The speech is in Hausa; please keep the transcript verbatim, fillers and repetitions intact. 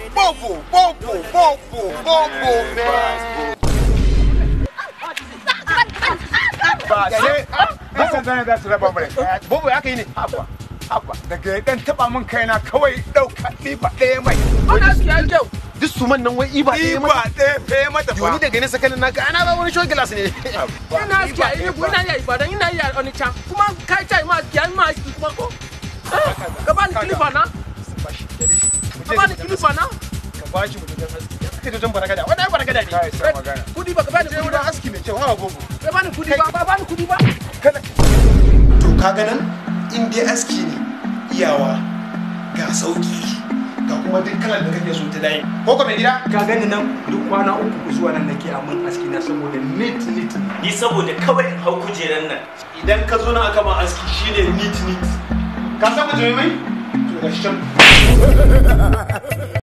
bobo, bobo, bobo, bobo, man. Ba sai ba san zan da su raba bare. Bobo ya kai ne. Haba. Haba. Daga dan taba min kaina kawai dauka ɗiba ɗaya mai. Ana kiyan kyau. Duk su man nan wai iba ɗaya mata. Iba ɗaya fe mata fa. Yoni daga ne sakanin naka ana ba wani show glass ne. Ina kiya ina ina ya Ibadan ina ya Onitsha. Kuma kai tai ma kiyan ma shi kuma ko. Ka ba ni kilifa na. Ka ba ni kilifa na. Ka ba shi mutum aski. Kai to jan baraka da. Wannan baraka da ne. Kai sai magana. Kudi ba ka ba ni kudi ba. Aski mai kyau ha bobo. Ka ba ni kudi ba ba ba ni kudi ba. Kada. To kaga nan in dai aski ne iyawa ga sauki. Ga kuma duk kalan da kake so ta dai. Ko ko mai gida? Ka gani nan duk kwana uku zuwa nan nake a mun aski na saboda neat neat. Ni saboda kawai in hau kujeran nan. Idan ka zo nan aka ma aski shine neat neat. Ka san mutum mai? To ga shi can.